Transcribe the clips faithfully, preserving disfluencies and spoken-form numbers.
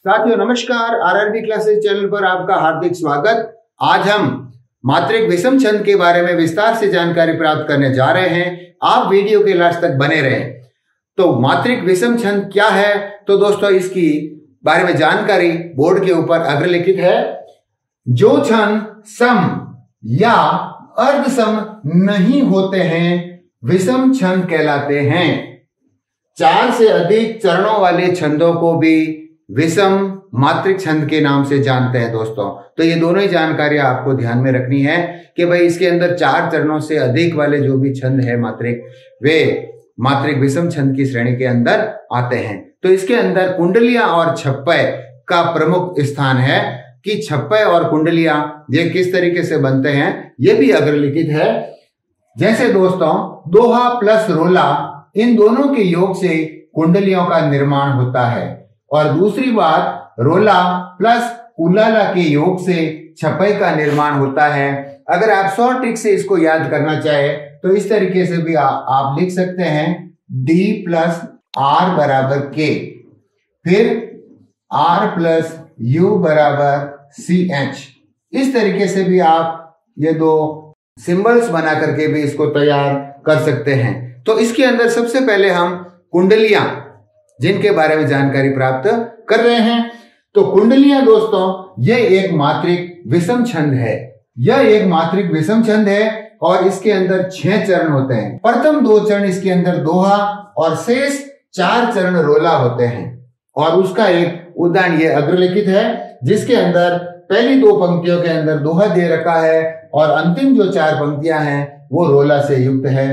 साथियों नमस्कार, RRB classes channel पर आपका हार्दिक स्वागत। आज हम मात्रिक विषम छंद के बारे में विस्तार से जानकारी प्राप्त करने जा रहे हैं। आप वीडियो के लास्ट तक बने रहें। तो मात्रिक विषम छंद क्या है, तो दोस्तों इसकी बारे में जानकारी बोर्ड के ऊपर अग्रलिखित है। जो छंद सम या अर्ध सम नहीं होते हैं विषम छंद कहलाते हैं। चार से अधिक चरणों वाले छंदों को भी विषम मात्रिक छंद के नाम से जानते हैं दोस्तों। तो ये दोनों ही जानकारी आपको ध्यान में रखनी है कि भाई इसके अंदर चार चरणों से अधिक वाले जो भी छंद है मात्रिक, वे मात्रिक विषम छंद की श्रेणी के अंदर आते हैं। तो इसके अंदर कुंडलियां और छप्पय का प्रमुख स्थान है कि छप्पय और कुंडलियां ये किस तरीके से बनते हैं ये भी अग्रलिखित है। जैसे दोस्तों दोहा प्लस रोला, इन दोनों के योग से कुंडलियों का निर्माण होता है। और दूसरी बात, रोला प्लस उलाला के योग से छप्पय का निर्माण होता है। अगर आप शॉर्ट ट्रिक से इसको याद करना चाहे तो इस तरीके से भी आ, आप लिख सकते हैं डी प्लस आर बराबर के, फिर आर प्लस यू बराबर सी एच। इस तरीके से भी आप ये दो सिंबल्स बना करके भी इसको तैयार कर सकते हैं। तो इसके अंदर सबसे पहले हम कुंडलियां जिनके बारे में जानकारी प्राप्त कर रहे हैं। तो कुंडलियां दोस्तों ये एक मात्रिक विषम छंद है। यह एक मात्रिक विषम छंद है और इसके अंदर छह चरण होते हैं। प्रथम दो चरण इसके अंदर दोहा और शेष चार चरण रोला होते हैं। और उसका एक उदाहरण ये अग्रलिखित है, जिसके अंदर पहली दो पंक्तियों के अंदर दोहा दे रखा है और अंतिम जो चार पंक्तियां हैं वो रोला से युक्त है।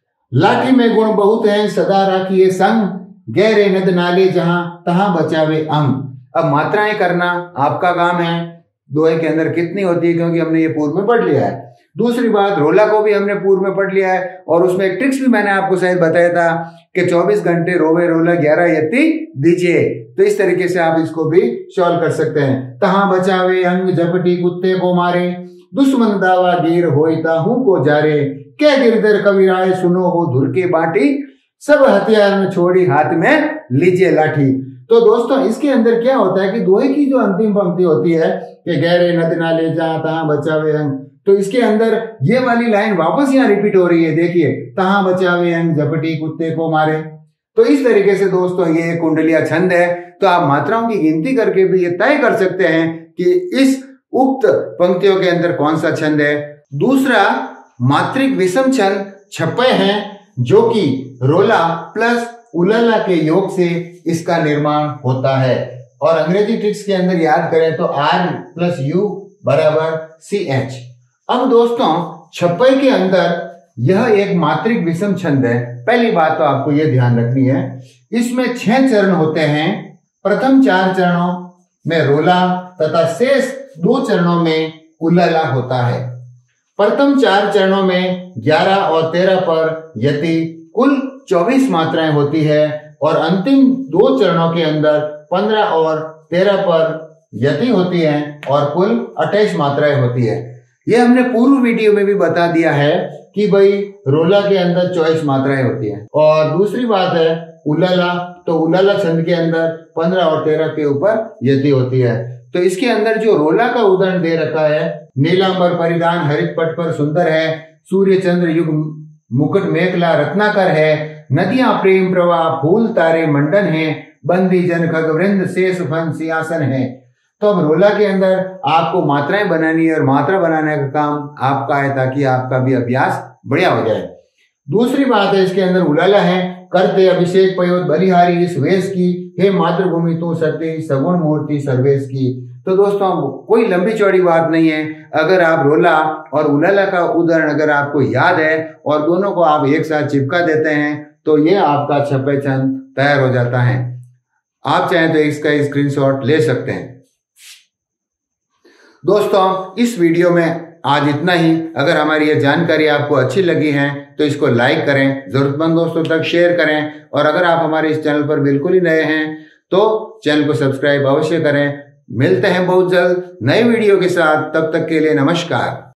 लाठी में गुण बहुत है, सदा राखिए संग, गहरे नद नाले जहां तहां बचावे अंग। अब मात्राएं करना आपका काम है, दोहे के अंदर कितनी होती है, क्योंकि हमने ये पूर्व में पढ़ लिया है। दूसरी बात, रोला को भी हमने पूर्व में पढ़ लिया है और उसमें एक ट्रिक्स भी मैंने आपको शायद बताया था कि चौबीस घंटे रोवे रोला ग्यारह यति दीजिए। तो इस तरीके से आप इसको भी सॉल्व कर सकते हैं। तहां बचावे अंग, झपटी कुत्ते को मारे, दुश्मन दावा गिर होता हूं को जारे, क्या गिरधर कविराय सुनो हो धुर के बाटी, सब हथियार में छोड़ी हाथ में लीजिए लाठी। तो दोस्तों इसके अंदर क्या होता है कि दोहे की जो अंतिम पंक्ति होती है कि गहरे नद नाले जहां तहां बचावे अंग, तो इसके अंदर ये वाली लाइन वापस यहाँ रिपीट हो रही है। देखिए, तहां बचावे अंग, झपटी कुत्ते को मारे। तो इस तरीके से दोस्तों ये कुंडलिया छंद है। तो आप मात्राओं की गिनती करके भी ये तय कर सकते हैं कि इस उक्त पंक्तियों के अंदर कौन सा छंद है। दूसरा मात्रिक विषम छंद छप्पय है, जो कि रोला प्लस उलाला के योग से इसका निर्माण होता है। और अंग्रेजी ट्रिक्स के अंदर याद करें तो आर प्लस यू बराबर सी एच। अब दोस्तों छप्पय के अंदर यह एक मात्रिक विषम छंद है। पहली बात तो आपको यह ध्यान रखनी है, इसमें छह चरण होते हैं। प्रथम चार चरणों में रोला तथा शेष दो चरणों में उलाला होता है। प्रथम चार चरणों में ग्यारह और तेरह पर यति कुल चौबीस मात्राएं होती है और अंतिम दो चरणों के अंदर पंद्रह और तेरह पर यति होती है और कुल अट्ठाईस मात्राएं होती है। यह हमने पूर्व वीडियो में भी बता दिया है कि भाई रोला के अंदर चौबीस मात्राएं होती है। और दूसरी बात है उलाला, तो उलाला छंद के अंदर पंद्रह और तेरह के ऊपर यति होती है। तो इसके अंदर जो रोला का उदाहरण दे रखा है, नीलांबर परिधान हरित पट पर सुंदर है, सूर्य चंद्र युग मुकुट मेखला रत्नाकर है, नदियां प्रेम प्रवाह फूल तारे मंडन है, बंदी जन खग वृंद शेष फन सिंहासन है। तो अब रोला के अंदर आपको मात्राएं बनानी है और मात्रा बनाने का काम आपका है, ताकि आपका भी अभ्यास बढ़िया हो जाए। दूसरी बात है इसके अंदर उलाला है, करते अभिषेक पयोद बलिहारी इस वेश की, हे मातृभूमि तू सती सगुण मूर्ति सर्वेश की। तो दोस्तों कोई लंबी चौड़ी बात नहीं है। अगर आप रोला और उलाला का उदाहरण अगर आपको याद है और दोनों को आप एक साथ चिपका देते हैं तो ये आपका छप्पय छंद तैयार हो जाता है। आप चाहें तो इसका स्क्रीनशॉट ले सकते हैं। दोस्तों इस वीडियो में आज इतना ही। अगर हमारी ये जानकारी आपको अच्छी लगी है तो इसको लाइक करें, जरूरतमंद दोस्तों तक शेयर करें और अगर आप हमारे इस चैनल पर बिल्कुल ही नए हैं तो चैनल को सब्सक्राइब अवश्य करें। मिलते हैं बहुत जल्द नए वीडियो के साथ, तब तक के लिए नमस्कार।